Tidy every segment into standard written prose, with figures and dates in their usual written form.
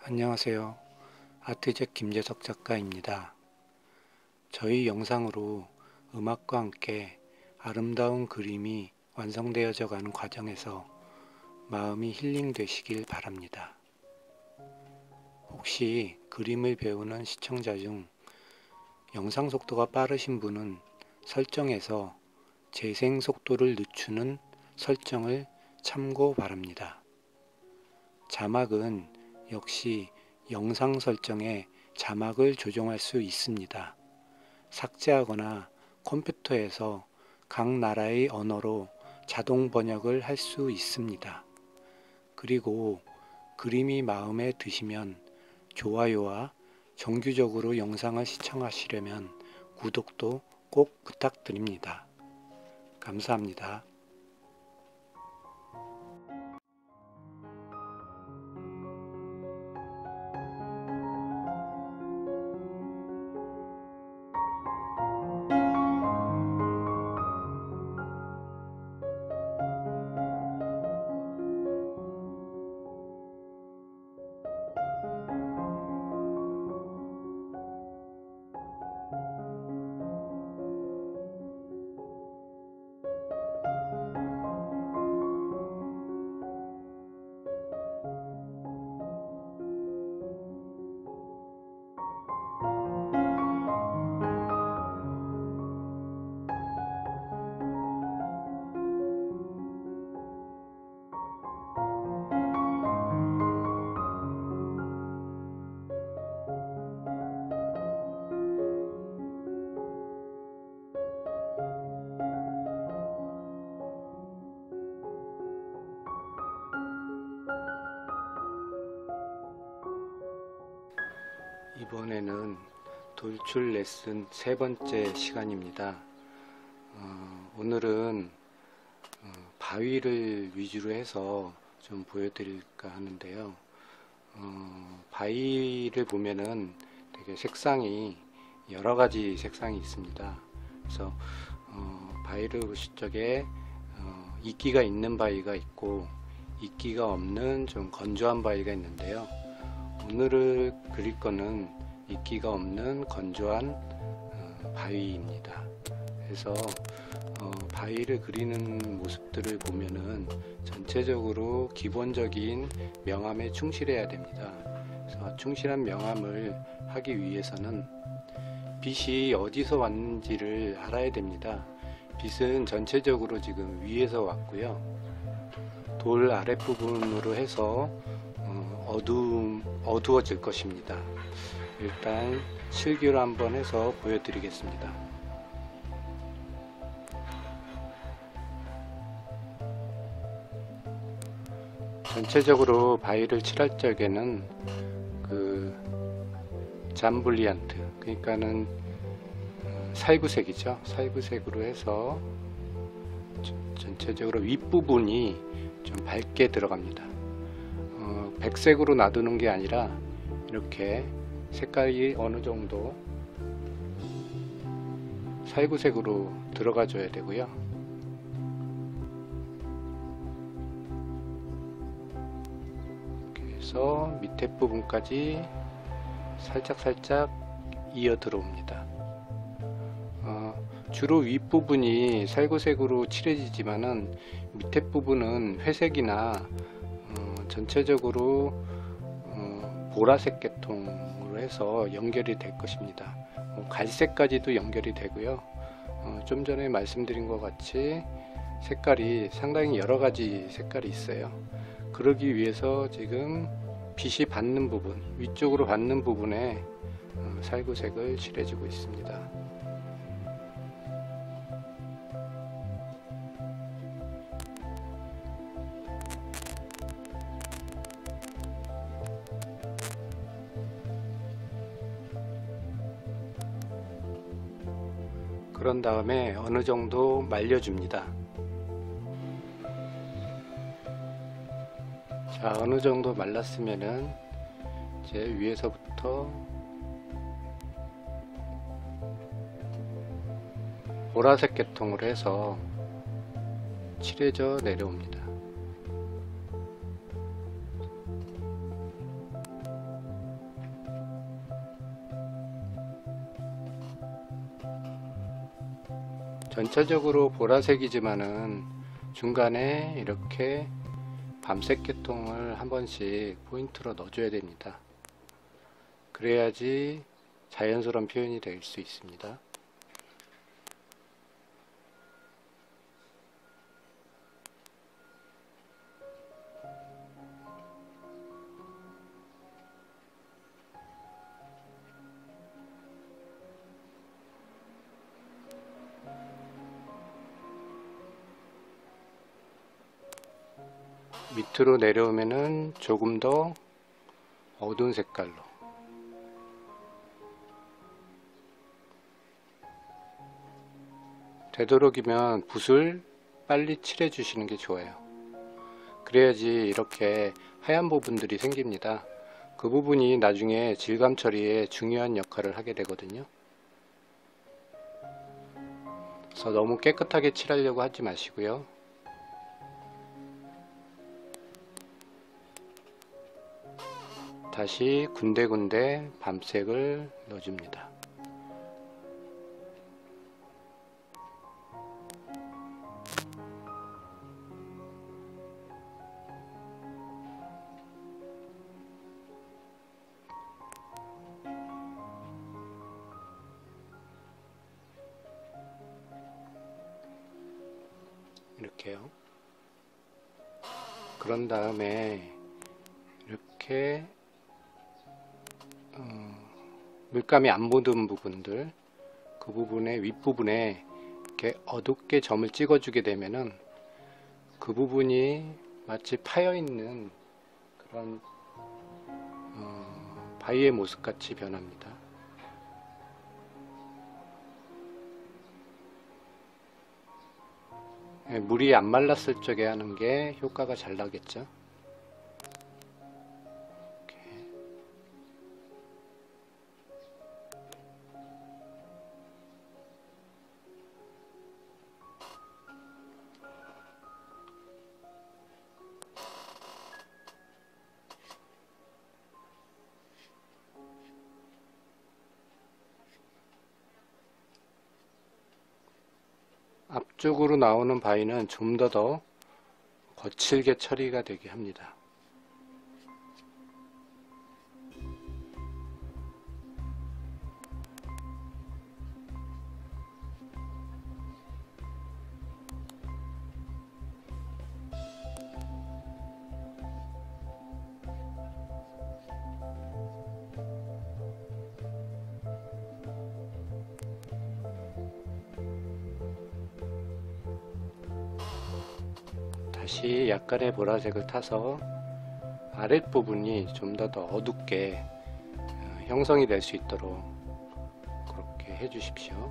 안녕하세요. 아트잭 김재석 작가입니다. 저희 영상으로 음악과 함께 아름다운 그림이 완성되어져 가는 과정에서 마음이 힐링되시길 바랍니다. 혹시 그림을 배우는 시청자 중 영상 속도가 빠르신 분은 설정에서 재생 속도를 늦추는 설정을 참고 바랍니다. 자막은 역시 영상 설정에 자막을 조정할 수 있습니다. 삭제하거나 컴퓨터에서 각 나라의 언어로 자동 번역을 할 수 있습니다. 그리고 그림이 마음에 드시면 좋아요와 정규적으로 영상을 시청하시려면 구독도 꼭 부탁드립니다. 감사합니다. 이번에는 돌출 레슨 세 번째 시간입니다. 오늘은 바위를 위주로 해서 좀 보여드릴까 하는데요. 바위를 보면은 되게 색상이 여러 가지 색상이 있습니다. 그래서 바위를 보실 적에 이끼가 있는 바위가 있고 이끼가 없는 좀 건조한 바위가 있는데요. 오늘 그릴 거는 이끼가 없는 건조한 바위입니다. 그래서 바위를 그리는 모습들을 보면은 전체적으로 기본적인 명암에 충실해야 됩니다. 그래서 충실한 명암을 하기 위해서는 빛이 어디서 왔는지를 알아야 됩니다. 빛은 전체적으로 지금 위에서 왔고요. 돌 아랫부분으로 해서 어두워질 것입니다. 일단 실기로 한번 해서 보여드리겠습니다. 전체적으로 바위를 칠할 적에는 잠블리안트, 그러니까는 살구색이죠. 살구색으로 해서 전체적으로 윗부분이 좀 밝게 들어갑니다. 백색으로 놔두는 게 아니라 이렇게 색깔이 어느 정도 살구색으로 들어가 줘야 되고요. 이렇게 해서 밑에 부분까지 살짝 이어 들어옵니다. 주로 윗부분이 살구색으로 칠해지지만은 밑에 부분은 회색이나 전체적으로 보라색 계통으로 해서 연결이 될 것입니다. 갈색까지도 연결이 되고요. 좀 전에 말씀드린 것 같이 색깔이 상당히 여러 가지 색깔이 있어요. 그러기 위해서 지금 빛이 받는 부분, 위쪽으로 받는 부분에 살구색을 칠해주고 있습니다. 그런 다음에 어느 정도 말려줍니다. 자, 어느 정도 말랐으면은 이제 위에서부터 보라색 계통으로 해서 칠해져 내려옵니다. 전체적으로 보라색이지만은 중간에 이렇게 밤색 계통을 한 번씩 포인트로 넣어줘야 됩니다. 그래야지 자연스러운 표현이 될 수 있습니다. 밑으로 내려오면은 조금 더 어두운 색깔로, 되도록이면 붓을 빨리 칠해 주시는 게 좋아요. 그래야지 이렇게 하얀 부분들이 생깁니다. 그 부분이 나중에 질감 처리에 중요한 역할을 하게 되거든요. 그래서 너무 깨끗하게 칠하려고 하지 마시고요. 다시 군데군데 밤색을 넣어줍니다. 이렇게요. 그런 다음에 이렇게 물감이 안 묻은 부분들, 그 부분의 윗부분에 이렇게 어둡게 점을 찍어주게 되면은 그 부분이 마치 파여있는 그런 바위의 모습같이 변합니다. 물이 안 말랐을 적에 하는 게 효과가 잘 나겠죠. 앞쪽으로 나오는 바위는 좀 더 거칠게 처리가 되게 합니다. 다시 약간의 보라색을 타서 아랫부분이 좀 더 어둡게 형성이 될 수 있도록 그렇게 해 주십시오.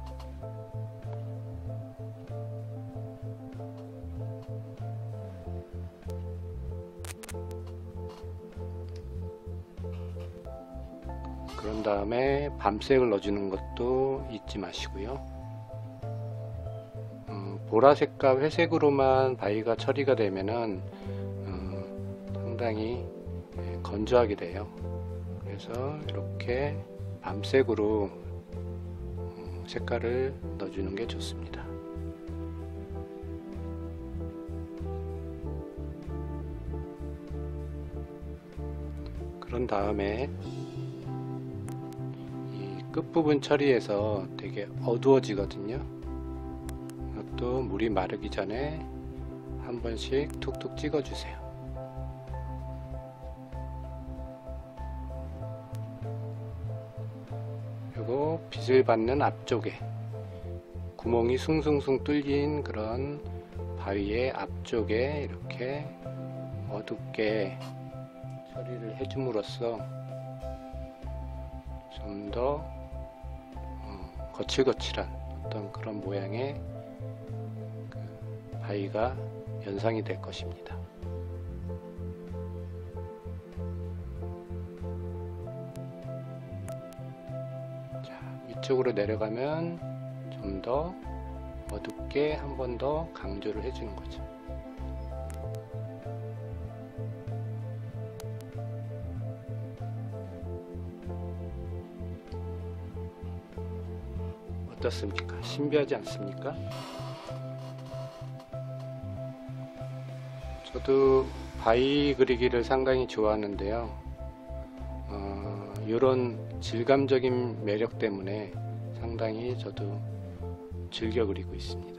그런 다음에 밤색을 넣어주는 것도 잊지 마시고요. 보라색과 회색으로만 바위가 처리가 되면은 상당히 건조하게 돼요. 그래서 이렇게 밤색으로 색깔을 넣어주는 게 좋습니다. 그런 다음에 이 끝부분 처리해서 되게 어두워지거든요. 이것도 물이 마르기 전에 한 번씩 툭툭 찍어 주세요. 그리고 빛을 받는 앞쪽에 구멍이 숭숭숭 뚫린 그런 바위의 앞쪽에 이렇게 어둡게 처리를 해줌으로써 좀 더 거칠거칠한 어떤 그런 모양의 그 바위가 연상이 될 것입니다. 자, 위쪽으로 내려가면 좀 더 어둡게 한 번 더 강조를 해주는 거죠. 어떻습니까? 신비하지 않습니까? 저도 바위 그리기를 상당히 좋아하는데요. 이런 질감적인 매력 때문에 상당히 저도 즐겨 그리고 있습니다.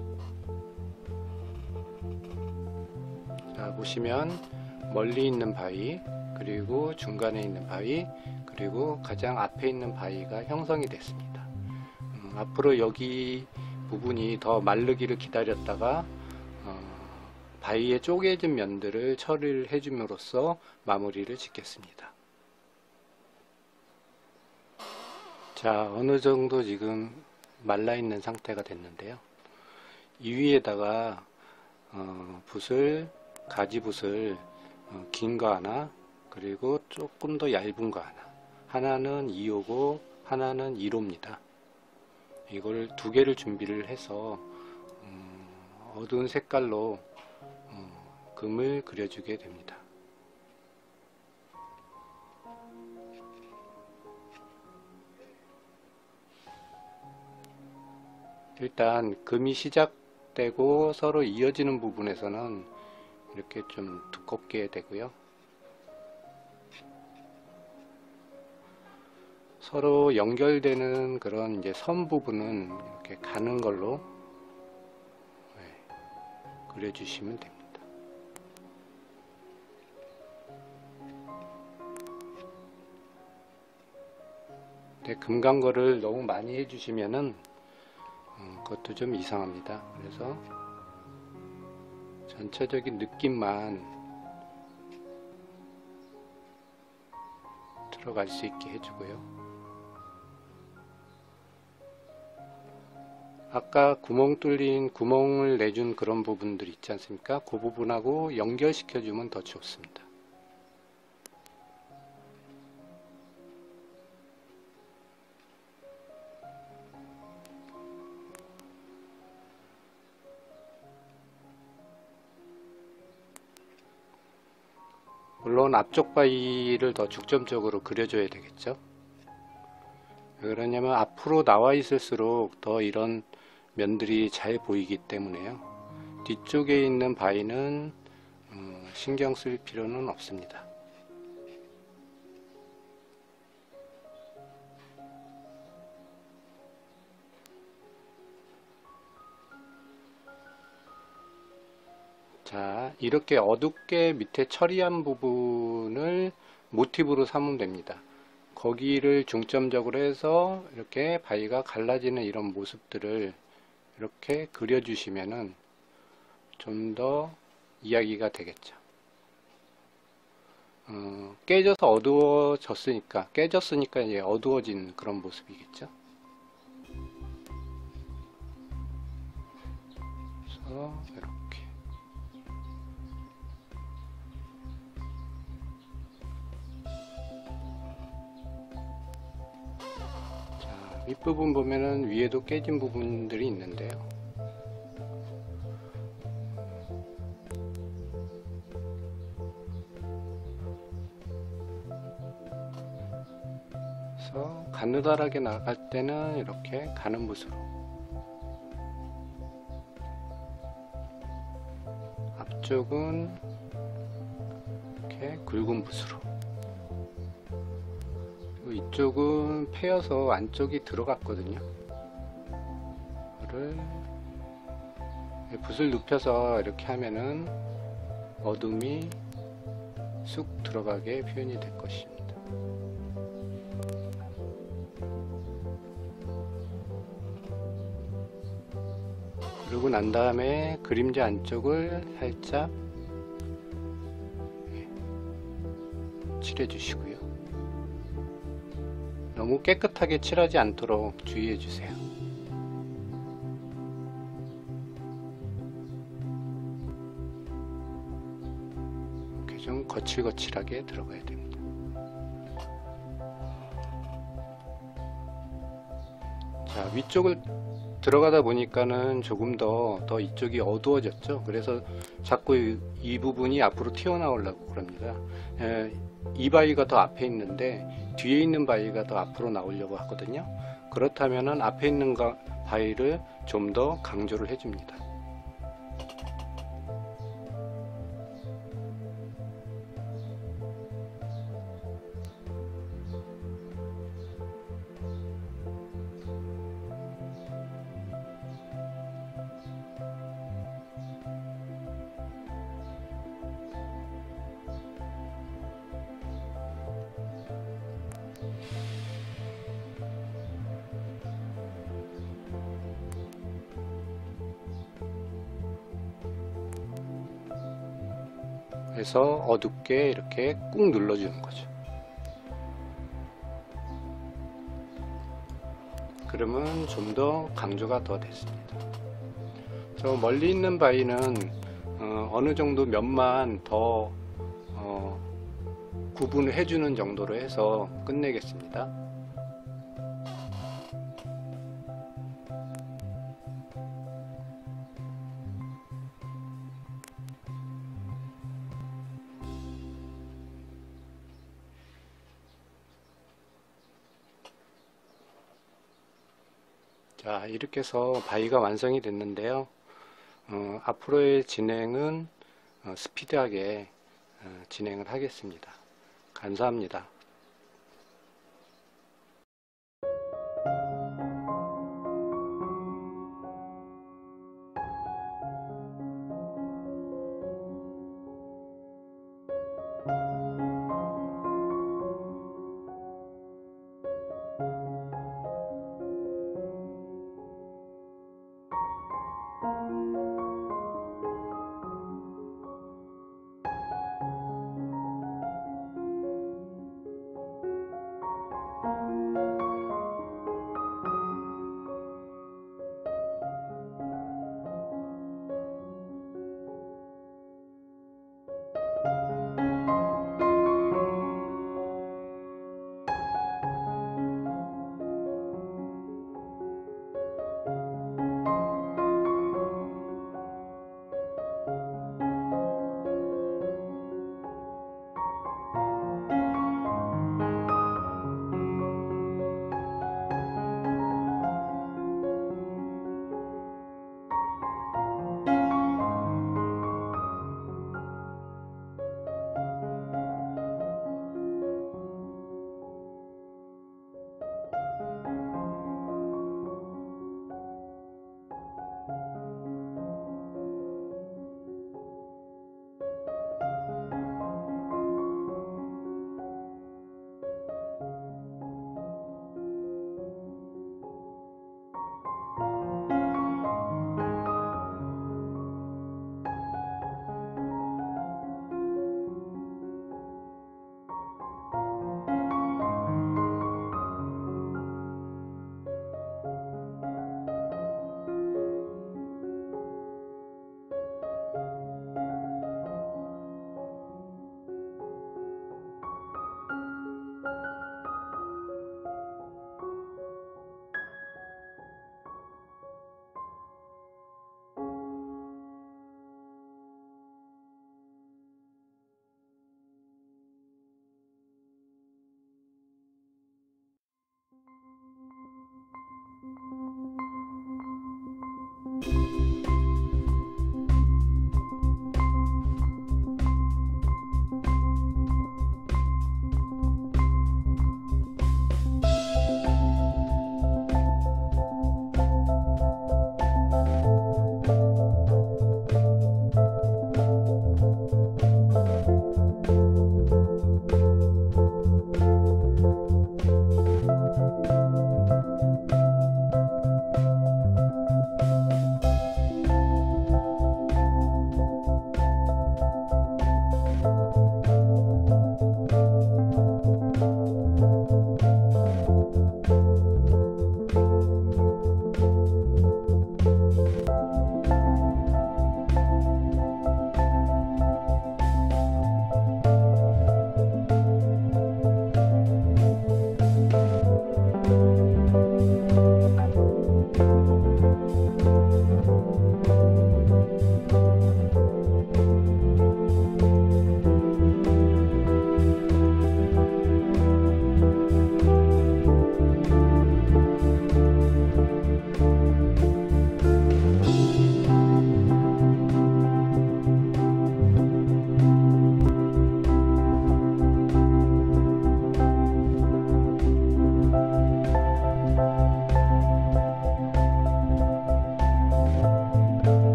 자, 보시면 멀리 있는 바위, 그리고 중간에 있는 바위, 그리고 가장 앞에 있는 바위가 형성이 됐습니다. 앞으로 여기 부분이 더 마르기를 기다렸다가 바위에 쪼개진 면들을 처리를 해줌으로써 마무리를 짓겠습니다. 자, 어느 정도 지금 말라 있는 상태가 됐는데요. 이 위에다가 가지붓을 긴 거 하나, 그리고 조금 더 얇은 거 하나, 하나는 2호고 하나는 1호입니다. 이걸 두 개를 준비를 해서 어두운 색깔로 금을 그려주게 됩니다. 일단 금이 시작되고 서로 이어지는 부분에서는 이렇게 좀 두껍게 되고요. 서로 연결되는 그런 이제 선 부분은 이렇게 가는 걸로 그려주시면 됩니다. 금강거를 너무 많이 해주시면은 그것도 좀 이상합니다. 그래서 전체적인 느낌만 들어갈 수 있게 해주고요. 아까 구멍 뚫린 구멍을 내준 그런 부분들 있지 않습니까? 그 부분하고 연결시켜 주면 더 좋습니다. 물론 앞쪽 바위를 더 중점적으로 그려줘야 되겠죠. 왜 그러냐면 앞으로 나와 있을수록 더 이런 면들이 잘 보이기 때문에요. 뒤쪽에 있는 바위는 신경 쓸 필요는 없습니다. 자, 이렇게 어둡게 밑에 처리한 부분을 모티브로 삼으면 됩니다. 거기를 중점적으로 해서 이렇게 바위가 갈라지는 이런 모습들을 이렇게 그려주시면은 좀 더 이야기가 되겠죠. 깨졌으니까 이제 어두워진 그런 모습이겠죠. 그래서 이렇게. 윗부분 보면은 위에도 깨진 부분들이 있는데요. 그래서 가느다랗게 나갈 때는 이렇게 가는 붓으로, 앞쪽은 이렇게 굵은 붓으로, 이쪽은 패여서 안쪽이 들어갔거든요. 이거를 붓을 눕혀서 이렇게 하면은 어둠이 쑥 들어가게 표현이 될 것입니다. 그러고 난 다음에 그림자 안쪽을 살짝 칠해 주시고요. 너무 깨끗하게 칠하지 않도록 주의해 주세요. 이렇게 좀 거칠거칠하게 들어가야 됩니다. 자, 위쪽을 들어가다 보니까는 조금 더 이쪽이 어두워졌죠. 그래서 자꾸 이 부분이 앞으로 튀어나오려고 그럽니다. 이 바위가 더 앞에 있는데 뒤에 있는 바위가 더 앞으로 나오려고 하거든요. 그렇다면 앞에 있는 바위를 좀 더 강조를 해줍니다. 그래서 어둡게 이렇게 꾹 눌러주는 거죠. 그러면 좀 더 강조가 더 됐습니다. 저 멀리 있는 바위는 어느 정도 면만 더 구분을 해주는 정도로 해서 끝내겠습니다. 자, 이렇게 해서 바위가 완성이 됐는데요. 앞으로의 진행은 스피드하게 진행을 하겠습니다. 감사합니다.